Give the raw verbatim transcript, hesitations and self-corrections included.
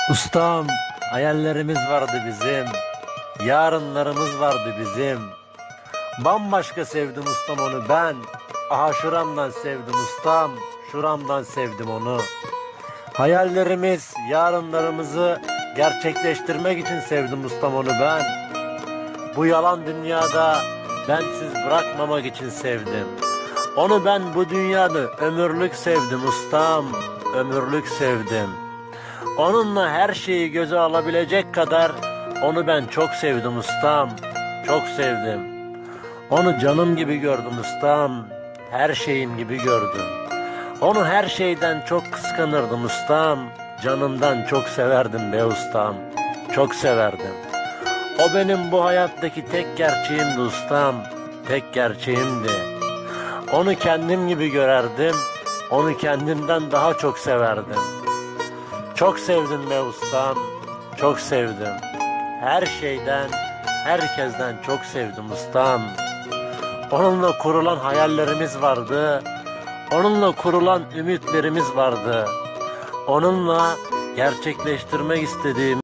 Ustam, hayallerimiz vardı bizim, yarınlarımız vardı bizim. Bambaşka sevdim ustam onu ben, aha şuramdan sevdim ustam, şuramdan sevdim onu. Hayallerimiz, yarınlarımızı gerçekleştirmek için sevdim ustam onu ben. Bu yalan dünyada bensiz bırakmamak için sevdim. Onu ben bu dünyada ömürlük sevdim ustam, ömürlük sevdim. Onunla her şeyi göze alabilecek kadar onu ben çok sevdim ustam, çok sevdim. Onu canım gibi gördüm ustam, her şeyim gibi gördüm. Onu her şeyden çok kıskanırdım ustam, canımdan çok severdim be ustam, çok severdim. O benim bu hayattaki tek gerçeğimdi ustam, tek gerçeğimdi. Onu kendim gibi görerdim, onu kendimden daha çok severdim. Çok sevdim be ustam, çok sevdim. Her şeyden, herkesten çok sevdim ustam. Onunla kurulan hayallerimiz vardı, onunla kurulan ümitlerimiz vardı. Onunla gerçekleştirmek istediğim